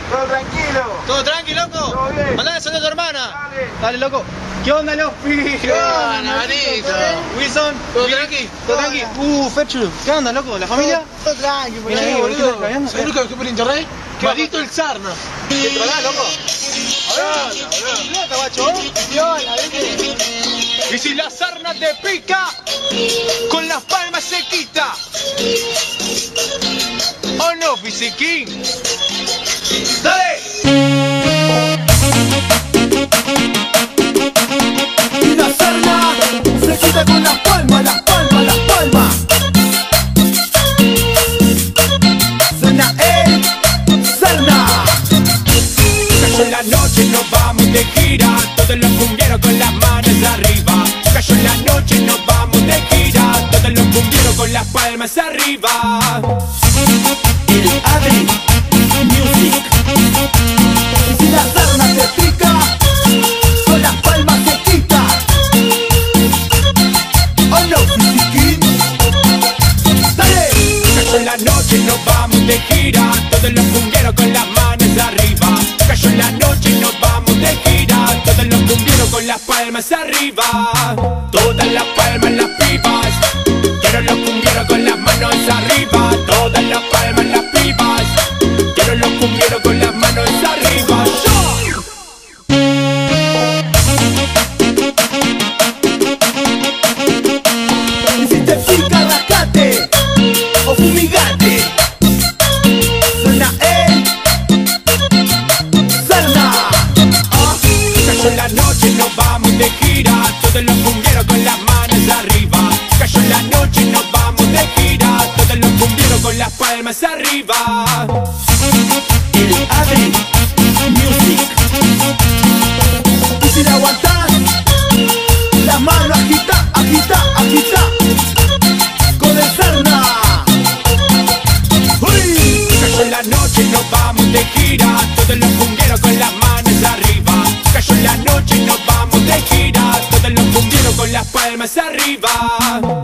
Todo tranquilo. ¿Todo tranqui, loco? Todo bien. Mandale saludos a tu hermana. Dale. Dale, loco. ¿Qué onda, los pibes? ¿Qué onda, manito? Wilson. ¿Todo tranqui? ¿Todo tranqui? Ferchu. ¿Qué onda, loco? ¿La familia? Todo tranqui, por Mira ahí, ahí, boludo. boludo. ¿Caminando? ¿Sabes lo que busqué por internet? Maldito el Sarna. ¿Qué trolás, loco? Hola, guacho. Viola, ¿viste? Y si la sarna te pica, con las palmas se quita. ¿O no, Fisiquín? ¡Dale! Y la sarna se quita con las palmas, las palmas, las palmas. Suena el sarna. Cayó la noche, nos vamos de gira. Todos los cumbieros con las manos arriba. Cayó la noche, nos vamos de gira. Todos los cumbieros con las palmas arriba. El Adri Music. Y si la sarna te pica, con las palmas se quita. Oh no, Fisiquín. Dale. Cayó la noche, nos vamos de gira. Todos los cumbieros con las manos arriba. Cayó la noche, nos vamos de gira. Todos los cumbieros con las palmas arriba. Todas las palmas las pibas. Quiero los cumbieros con las manos arriba. Todas las palmas las pibas. Quiero los cumbieros con las manos arriba. ¡Yo! Y si te pica, rascate o fumigate. Suena el sarna. Cayó la noche, nos vamos de gira. Todos los cumbieros con las manos arriba. Cayó la noche, nos vamos de gira. Todos los cumbieros con las palmas arriba. El Adri Music. Y si la aguantás, la mano agita, agita, agita. Con el sarna. ¡Uy! Cayó la noche, nos vamos de gira. Todos los cumbieros con las manos arriba. Cayó la noche, nos vamos de gira. Todos los cumbieros con las palmas arriba.